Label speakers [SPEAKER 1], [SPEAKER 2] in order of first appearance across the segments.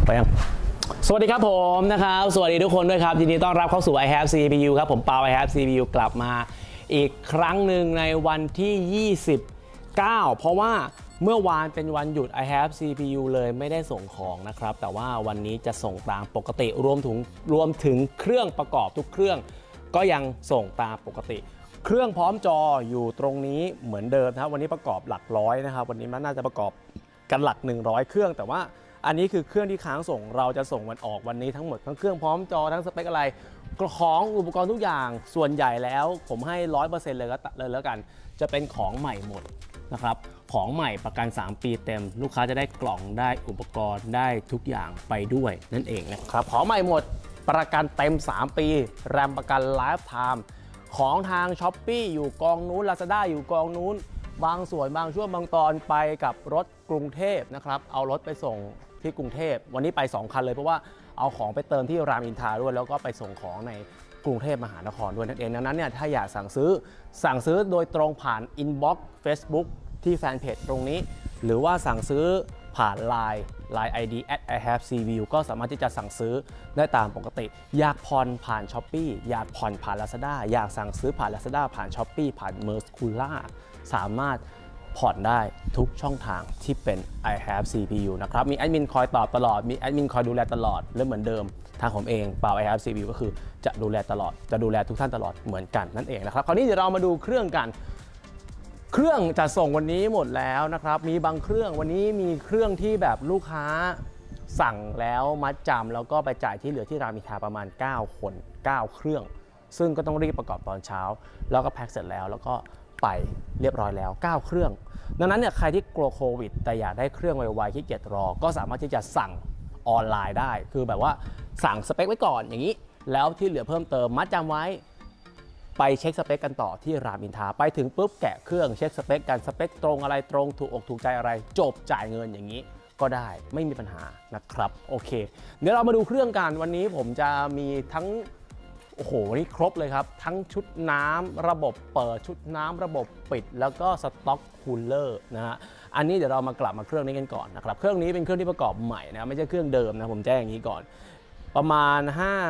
[SPEAKER 1] ไปยังสวัสดีครับผมนะครับสวัสดีทุกคนด้วยครับยินดีต้อนรับเข้าสู่ I Have CPU ครับผมเปา I Have CPU กลับมาอีกครั้งหนึ่งในวันที่29เพราะว่าเมื่อวานเป็นวันหยุด I Have CPU เลยไม่ได้ส่งของนะครับแต่ว่าวันนี้จะส่งตามปกติรวมถึงเครื่องประกอบทุกเครื่องก็ยังส่งตามปกติเครื่องพร้อมจออยู่ตรงนี้เหมือนเดิมนะครับวันนี้ประกอบหลักร้อยนะครับวันนี้มันน่าจะประกอบกันหลัก100เครื่องแต่ว่าอันนี้คือเครื่องที่ค้างส่งเราจะส่งมันออกวันนี้ทั้งหมดทั้งเครื่องพร้อมจอทั้งสเปคอะไรของอุปกรณ์ทุกอย่างส่วนใหญ่แล้วผมให้ 100% เลยแล้วกันจะเป็นของใหม่หมดนะครับของใหม่ประกัน 3 ปีเต็มลูกค้าจะได้กล่องได้อุปกรณ์ได้ทุกอย่างไปด้วยนั่นเองนะครับของใหม่หมดประกันเต็ม3ปีแรมประกันไลฟ์ไทม์ของทาง Shopee อยู่กองนู้น Lazada อยู่กองนู้นบางส่วนบางช่วงบางตอนไปกับรถกรุงเทพนะครับเอารถไปส่งที่กรุงเทพวันนี้ไป2คันเลยเพราะว่าเอาของไปเติมที่รามอินทราด้วยแล้วก็ไปส่งของในกรุงเทพมหานครด้วยนั่นเองดังนั้นเนี่ยถ้าอยากสั่งซื้อโดยตรงผ่าน Inbox Facebook ที่แฟนเพจตรงนี้หรือว่าสั่งซื้อผ่าน Line ID @ihavecvu ก็สามารถที่จะสั่งซื้อได้ตามปกติอยากผ่อนผ่าน Shopee อยากผ่อนผ่าน Lazada อยากสั่งซื้อผ่าน Lazada ผ่าน Shopee ผ่าน Mercula สามารถผ่อนได้ทุกช่องทางที่เป็น I Have CPU นะครับมีแอดมินคอยตอบตลอดมีแอดมินคอยดูแลตลอดและเหมือนเดิมทางผมเองเปา I Have CPU ก็คือจะดูแลตลอดจะดูแลทุกท่านตลอดเหมือนกันนั่นเองนะครับคราวนี้เดี๋ยวเรามาดูเครื่องกันเครื่องจะส่งวันนี้หมดแล้วนะครับมีบางเครื่องวันนี้มีเครื่องที่แบบลูกค้าสั่งแล้วมัดจำแล้วก็ไปจ่ายที่เหลือที่รามอินทราประมาณ9 คน 9 เครื่องซึ่งก็ต้องรีบประกอบตอนเช้าแล้วก็แพ็คเสร็จแล้วก็ไปเรียบร้อยแล้ว9 เครื่องดังนั้นเนี่ยใครที่กลัวโควิดแต่อยากได้เครื่องไวๆขี้เกียจรอก็สามารถที่จะสั่งออนไลน์ได้คือแบบว่าสั่งสเปคไว้ก่อนอย่างนี้แล้วที่เหลือเพิ่มเติมมัดจำไว้ไปเช็คสเปคกันต่อที่รามอินทราไปถึงปุ๊บแกะเครื่องเช็คสเปคกันสเปคตรงอะไรตรงถูกอกถูกใจอะไรจบจ่ายเงินอย่างนี้ก็ได้ไม่มีปัญหานะครับโอเคเดี๋ยวเรามาดูเครื่องกันวันนี้ผมจะมีทั้งโอ้โหนี่ครบเลยครับทั้งชุดน้ำระบบเปิดชุดน้ำระบบปิดแล้วก็สต็อกคูลเลอร์นะฮะอันนี้เดี๋ยวเรามากลับมาเครื่องนี้กันก่อนนะครับเครื่องนี้เป็นเครื่องที่ประกอบใหม่นะไม่ใช่เครื่องเดิมนะผมแจ้งอย่างนี้ก่อนประมาณ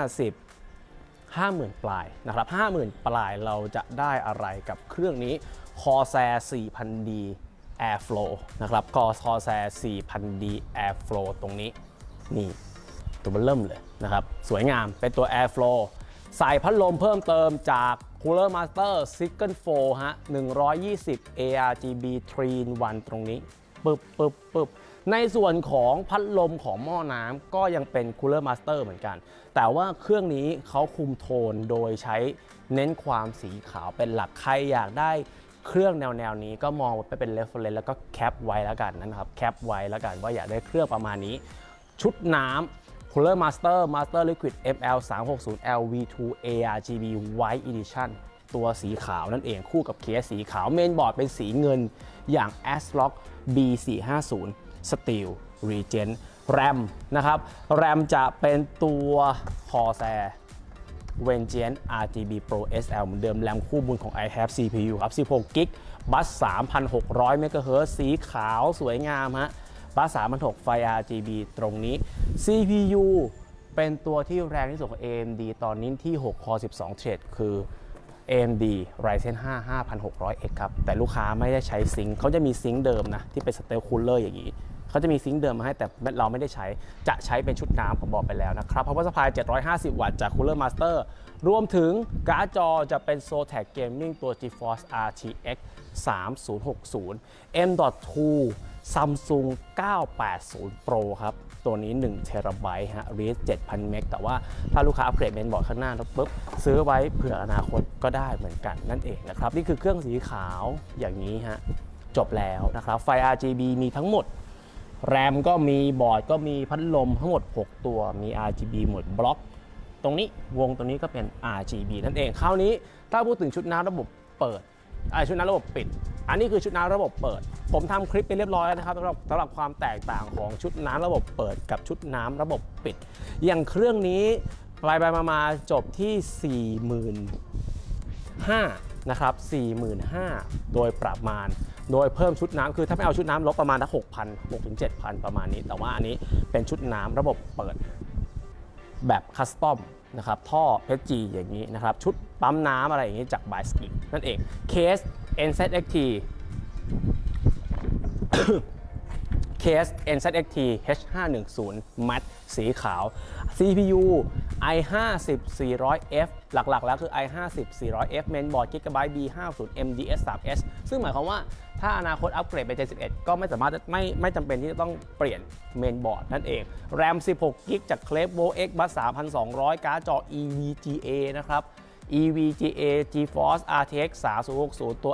[SPEAKER 1] 50,000 ปลายนะครับ 50,000 ปลายเราจะได้อะไรกับเครื่องนี้ Corsair 4000D Airflow นะครับ Corsair 4000D Airflow ตรงนี้นี่ตัวมันเริ่มเลยนะครับสวยงามเป็นตัว Airflow ใส่พัดลมเพิ่มเติมจาก Cooler Master Cycle 4ฮะ120 ARGB 3-in-1 ตรงนี้ปึ๊บในส่วนของพัดลมของหม้อน้ำก็ยังเป็น Cooler Master เหมือนกันแต่ว่าเครื่องนี้เขาคุมโทนโดยใช้เน้นความสีขาวเป็นหลักใครอยากได้เครื่องแนวนี้ก็มองไปเป็น reference แล้วก็แคปไว้แล้วกันนะครับแคปไว้แล้วกันว่าอยากได้เครื่องประมาณนี้ชุดน้ำCooler Master Liquid ML 360 LV2 ARGB White Edition ตัวสีขาวนั่นเองคู่กับเคสสีขาวเมนบอร์ดเป็นสีเงินอย่าง ASRock B450 Steel Regent RAM นะครับ RAM จะเป็นตัว Corsair Vengeance RGB Pro SL เหมือนเดิมแรมคู่บุญของ I Have CPU ครับ16 GB บัส 3,600 MHz สีขาวสวยงามฮะบัส 3,600 ไฟ RGB ตรงนี้ CPU เป็นตัวที่แรงที่สุดของ AMD ตอนนี้ที่6 Core 12 Thread คือ AMD Ryzen 5 5600X ครับแต่ลูกค้าไม่ได้ใช้ซิงค์เขาจะมีซิงค์เดิมนะที่เป็น Stealth Cooler อย่างนี้เขาจะมีซิงค์เดิมมาให้แต่เราไม่ได้ใช้จะใช้เป็นชุดน้ำผมบอกไปแล้วนะครับ Power Supply 750 วัตต์จาก Cooler Master รวมถึงการ์ดจอจะเป็น Zotac Gaming ตัว GeForce RTX 3060 M.2 Samsung 980 Pro ครับตัวนี้1 TB ฮะ Read 7,000 เมกแต่ว่าถ้าลูกค้าอัปเกรดเมนบอร์ดข้างหน้าแล้วปุ๊บซื้อไว้เผื่ออนาคตก็ได้เหมือนกันนั่นเองนะครับนี่คือเครื่องสีขาวอย่างนี้ฮะจบแล้วนะครับไฟ RGB มีทั้งหมดแรมก็มีบอร์ดก็มีพัดลมทั้งหมด6ตัวมี RGB หมดบล็อกตรงนี้วงตรงนี้ก็เป็น RGB นั่นเองคราวนี้ถ้าพูดถึงชุดน้ำระบบเปิดชุดน้ำระบบปิดอันนี้คือชุดน้ำระบบเปิดผมทำคลิปไปเรียบร้อยแล้วนะครับสำหรับความแตกต่างของชุดน้ำระบบเปิดกับชุดน้ำระบบปิดอย่างเครื่องนี้ไปมาจบที่ 45,000นะครับ 45,000โดยประมาณโดยเพิ่มชุดน้ำคือถ้าไม่เอาชุดน้ำลบประมาณละ 6,000 ถึง 7,000 ประมาณนี้แต่ว่าอันนี้เป็นชุดน้ำระบบเปิดแบบคัสตอมนะครับท่อ PG อย่างนี้นะครับชุดปั๊มน้ำอะไรอย่างนี้จาก by Ski นั่นเองเคส NZXT เคส NZXT H510 Matte สีขาว CPU i50 400F หลักๆแล้วคือ i50 400F Mainboard Gigabyte B50 MDS3S ซึ่งหมายความว่าถ้าอนาคตอัปเกรดไป Gen11 ก็ไม่สามารถไม่จำเป็นที่จะต้องเปลี่ยน Mainboard นั่นเอง RAM 16 GB จาก Clevo X Bus 3200 การ์ดจอ EVGA นะครับ EVGA GeForce RTX 3060 ตัว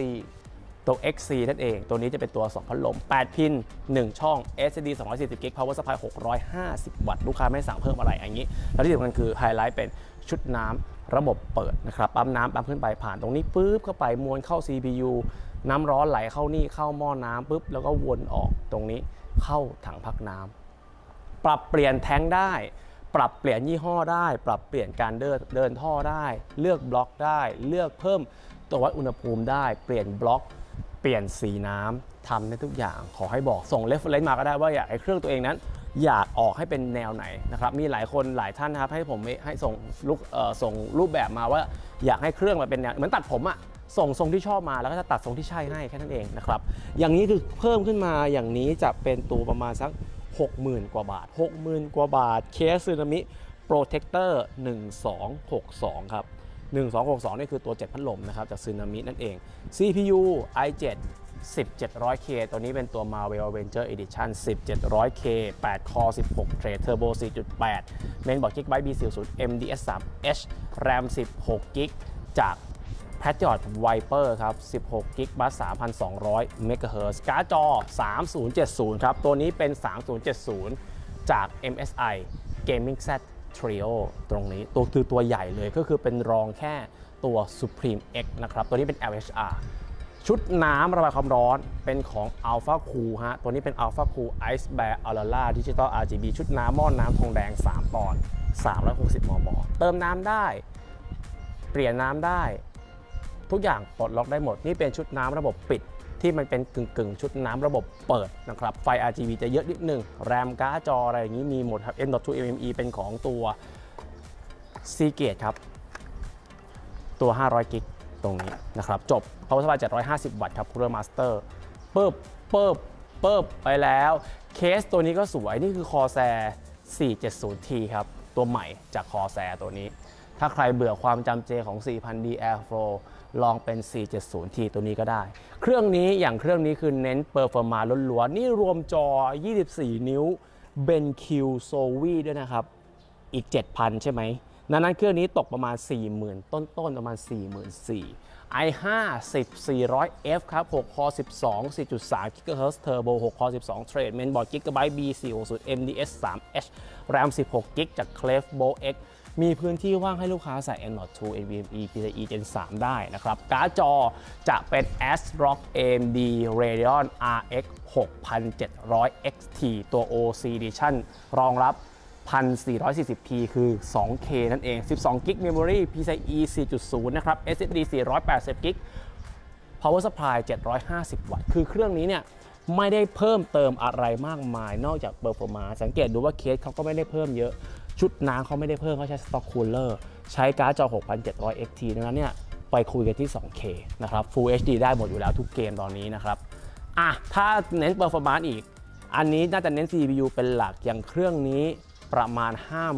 [SPEAKER 1] XC นั่นเองตัวนี้จะเป็นตัว2พัดลม8พิน1ช่อง SSD 240 GB Power Supply 650 วัตต์ลูกค้าไม่สั่งเพิ่มอะไรอย่างนี้แล้วที่สำคัญคือไฮไลท์เป็นชุดน้ำระบบเปิดนะครับปั๊มน้ำปั๊มขึ้นไปผ่านตรงนี้ปุ๊บเข้าไปมวลเข้า CPU น้ำร้อนไหลเข้านี่เข้าหม้อน้ำปุ๊บแล้วก็วนออกตรงนี้เข้าถังพักน้ำปรับเปลี่ยนแท้งได้ปรับเปลี่ยนยี่ห้อได้ปรับเปลี่ยนการเดินท่อได้เลือกบล็อกได้เลือกเพิ่มตัววัดอุณหภูมิได้เปลี่ยนบล็อกเปลี่ยนสีน้ำทำได้ทุกอย่างขอให้บอกส่ง reference มาก็ได้ว่าอยากให้เครื่องตัวเองนั้นอยากออกให้เป็นแนวไหนนะครับมีหลายคนหลายท่านนะครับให้ผมให้ส่งรูปแบบมาว่าอยากให้เครื่องมาเป็นแนวเหมือนตัดผมอะส่งทรงที่ชอบมาแล้วก็จะตัดทรงที่ใช่ให้แค่นั้นเองนะครับอย่างนี้คือเพิ่มขึ้นมาอย่างนี้จะเป็นตัวประมาณสัก 60,000 กว่าบาท 60,000 กว่าบาทเคสสึนามิโปรเทคเตอร์1262ครับ1262นี่คือตัว7พัดลมนะครับจากสึนามินั่นเอง CPU i7 1700K ตัวนี้เป็นตัว Marvel Avenger Edition 1700K 8 Core 16 Thread Turbo 4.8 Mainboard Gigabyte B40 MDS3H RAM 16GB จาก Patriot Viper ครับ16 GB Bus 3,200 MHz การ์ดจอ3070ครับตัวนี้เป็น3070จาก MSI Gaming Z Trio ตรงนี้ตัวคือตัวใหญ่เลยก็คือเป็นรองแค่ตัว Supreme X นะครับตัวนี้เป็น LHR ชุดน้ำระบายความร้อนเป็นของ Alpha Cool ฮะตัวนี้เป็น Alpha Cool Ice Bear Aurora Digital RGB ชุดน้ำหม้อน้ำทองแดง3ปอนด์360 มม.เติมน้ำได้เปลี่ยนน้ำได้ทุกอย่างปลดล็อกได้หมดนี่เป็นชุดน้ำระบบปิดที่มันเป็นกึ่งชุดน้ำระบบเปิดนะครับไฟ RGB จะเยอะนิดนึงแรมการ์ดจออะไรอย่างนี้มีหมดครับ M.2 MME เป็นของตัว Seagate ครับตัว500 กิกตรงนี้นะครับจบ Power Supply 750 วัตต์ครับ Cooler Master ปึ๊บไปแล้วเคสตัวนี้ก็สวยนี่คือ Corsair 470T ครับตัวใหม่จาก Corsair ตัวนี้ถ้าใครเบื่อความจำเจของ 4000D Airflow ลองเป็น 470T ตัวนี้ก็ได้เครื่องนี้อย่างเครื่องนี้คือเน้นเปอร์ฟอร์มาล้วนๆนี่รวมจอ24 นิ้ว BenQ Zowie ด้วยนะครับอีก 7,000 ใช่ไหมนั้นเครื่องนี้ตกประมาณ 40,000 ต้นประมาณ 44,000 i5 400F ครับ6 Core 12 4.3 GHz Turbo 6 Core 12 Thread Mainboard Gigabyte B460 MDS3H RAM 16 GB จาก Clevo Xมีพื้นที่ว่างให้ลูกค้าใส่ M.2 NVMe PCIe Gen 3 ได้นะครับการ์ดจอจะเป็น ASRock AMD Radeon RX 6700 XT ตัว OC Edition รองรับ 1440p คือ 2K นั่นเอง 12GB Memory PCIe 4.0 นะครับ SSD 480GB Power Supply 750 วัตต์คือเครื่องนี้เนี่ยไม่ได้เพิ่มเติมอะไรมากมายนอกจาก Performance สังเกตดูว่าเคสเขาก็ไม่ได้เพิ่มเยอะชุดน้ำเขาไม่ได้เพิ่มเขาใช้ Stock Cooler ใช้การ์ดจอ 6700 XT ดังนั้นเนี่ยไปคุยกันที่ 2K นะครับ Full HD ได้หมดอยู่แล้วทุกเกมตอนนี้นะครับถ้าเน้น Performance อีกอันนี้น่าจะเน้น CPU เป็นหลักอย่างเครื่องนี้ประมาณ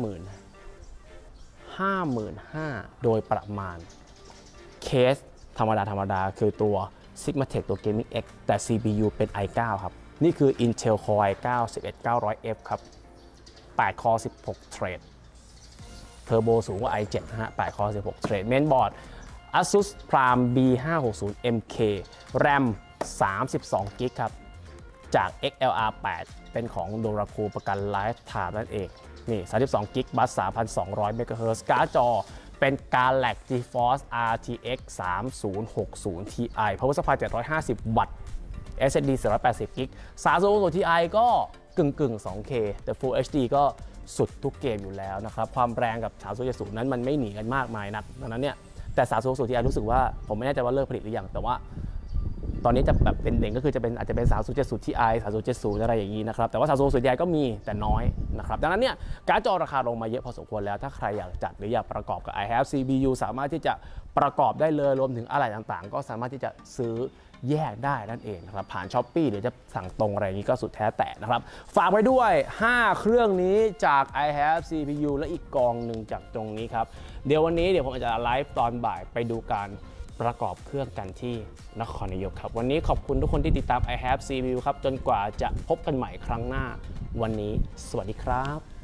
[SPEAKER 1] 55,000 โดยประมาณเคสธรรมดาคือตัว Sigmatech ตัว Gaming X แต่ CPU เป็น i9 ครับนี่คือ Intel Core i9 11900F ครับ8 Core 16 Thread Turbo สูงกว่า i7 นะฮะ8 Core 16 Thread Mainboard Asus Prime B560MK RAM 32 GB ครับจาก XLR8 เป็นของ Doraku ประกัน Lifetime นั่นเองนี่32 GB Bus 3,200 MHz การ์ดจอเป็น Galaxy GeForce RTX 3060 Ti Power Supply 750 วัตต์ SSD 480 GB 3060 Ti ก็กึ่ง 2K แต่ Full HD ก็สุดทุกเกมอยู่แล้วนะครับความแรงกับ3070นั้นมันไม่หนีกันมากมายนักดังนั้นเนี่ยแต่3060 Ti รู้สึกว่าผมไม่แน่ใจว่าเลิกผลิตหรือยังแต่ว่าตอนนี้จะแบบเป็นเด่นก็คืออาจจะเป็น3070 Ti 3070อะไรอย่างนี้นะครับแต่ว่า3070 Tiก็มีแต่น้อยนะครับดังนั้นเนี่ยการ์ดจอราคาลงมาเยอะพอสมควรแล้วถ้าใครอยากจัดหรืออยากประกอบกับ I have CPU สามารถที่จะประกอบได้เลยรวมถึงอะไรต่างๆก็สามารถที่จะซื้อแยกได้นั่นเองนะครับผ่าน Shopee หรือจะสั่งตรงอะไรอย่างนี้ก็สุดแท้แต่นะครับฝากไว้ด้วย5เครื่องนี้จาก I have CPU และอีกกองหนึ่งจากตรงนี้ครับเดี๋ยววันนี้ผมอาจจะไลฟ์ตอนบ่ายไปดูการประกอบเครื่องกันที่นครนายกครับวันนี้ขอบคุณทุกคนที่ติดตาม I have CPU ครับจนกว่าจะพบกันใหม่ครั้งหน้าวันนี้สวัสดีครับ